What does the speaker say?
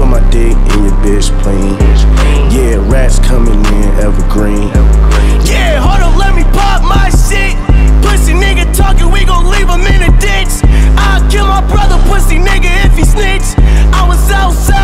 Put my dick in your bitch plane. Yeah, rats coming